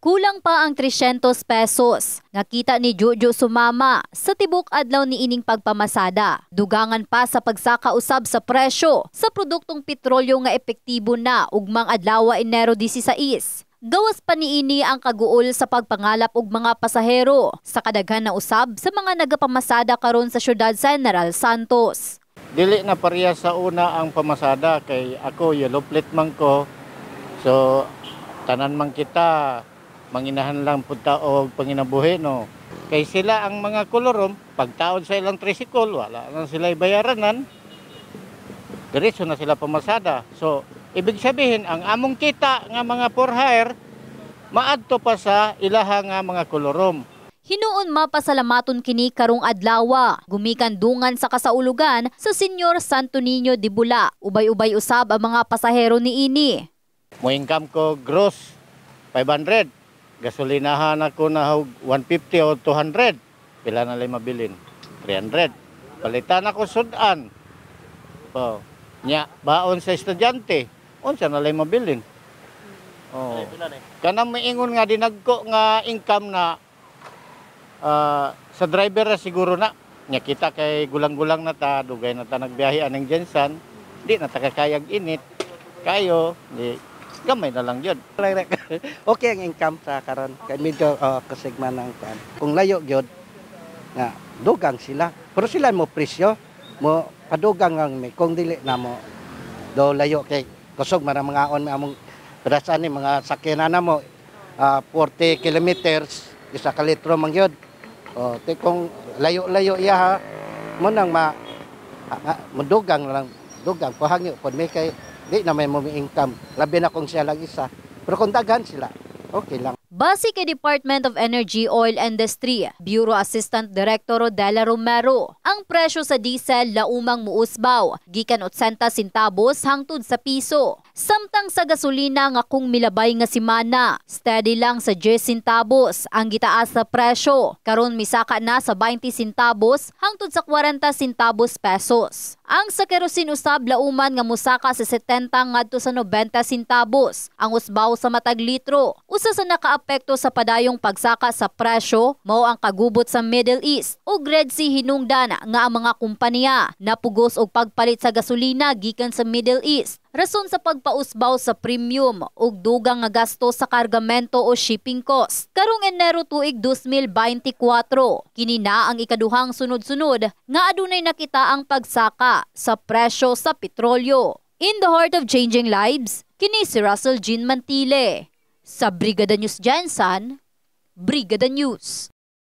Kulang pa ang 300 pesos. Nakita ni Jojo sumama sa tibok adlaw ni ining pagpamasada. Dugangan pa sa pagsakausab sa presyo sa produktong petrolyo nga epektibo na ugmang adlaw Enero 16. Gawas pa niini ang kaguol sa pagpangalap og mga pasahero sa kadaghan na usab sa mga nagapamasada karon sa syudad sa General Santos. Dili na pareha sa una ang pamasada kay ako yellow plate man ko. So tanan man kita manginahan lang punta o panginabuhi, no. Kay sila ang mga kolorom, pagtaon sa ilang tricycle, wala na sila bayaranan. Diretso na sila pamasada. So, ibig sabihin, ang among kita nga mga for hire, maadto pa sa ilaha nga mga kolorom. Hinuon mapasalamaton kini karong adlaw, gumikan dungan sa kasaulugan sa Senyor Santo Niño de Bula. Ubay-ubay usab ang mga pasahero niini. Mo-income ko gross 500. Gasolinahan ako na 150 o 200. Pila na lang mabilin? 300. Palitan ako sudan. Oh, nya baon sa estudyante. Unsa na lang mabilin? Oh. Kanang maingon nga dinagko nga income na sa driver siguro na. Nya kita kay gulang-gulang na ta, dugay na ta nagbiyahe aning Jensan. Di na ta kakayag init. Kayo, di gamay na lang yun. Okay ang income sa karon kay medyo kasigman ng pan. Kung layo gyud nga dugang sila. Pero sila mo presyo mo padugang ang may kung dili na mo do layo kay kusog man mga on among pedasan ni mga sakyanan na mo 40 kilometers isa ka litro man gyud. Te kung layo-layo iya ha mo nang mudugang lang dugang pahangyo pod may kay di na may income. Labi na kung siya lang isa. Pero kung daghan sila, okay lang. Base kay Department of Energy Oil Industry, Bureau Assistant Director Rodela Romero, ang presyo sa diesel laumang muusbaw, gikan 80 centavos hangtod sa piso. Samtang sa gasolina nga kung milabay nga simana, steady lang sa 10 centavos ang gitaas sa presyo. Karon misaka na sa 20 centavos hangtod sa 40 centavos pesos. Ang sa kerosene usab lauman nga musaka sa 70 ngadto sa 90 centavos ang usbaw sa matag litro. Usa sa nakaapekto sa padayong pagsaka sa presyo mao ang kagubot sa Middle East ug Red Sea hinungdan nga ang mga kompanya napugos og pagpalit sa gasolina gikan sa Middle East. Rason sa pagpausbaw sa premium ug dugang nga gasto sa kargamento o shipping cost. Karong Enero tuig 2024, kini na ang ikaduhang sunod-sunod nga adunay nakita ang pagsaka sa presyo sa petrolyo. In the heart of changing lives, kini si Russell Jean Mantile. Sa Brigada News Jensen, Brigada News.